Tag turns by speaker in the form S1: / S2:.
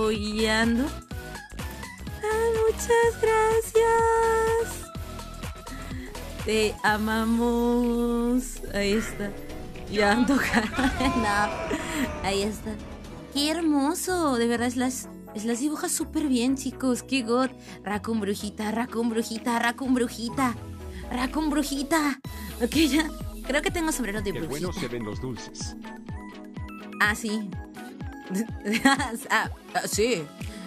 S1: voy guiando. Muchas gracias. Te amamos. Ahí está. Ya toca. No. Ahí está. Qué hermoso. De verdad, las dibujas súper bien, chicos. Qué god. Raccoon brujita, Raccoon brujita, Raccoon brujita. Raccoon brujita. Ok, ya. Creo que tengo sombrero de
S2: Qué
S1: brujita.
S2: bueno se ven los dulces.
S1: Ah, sí. Sí.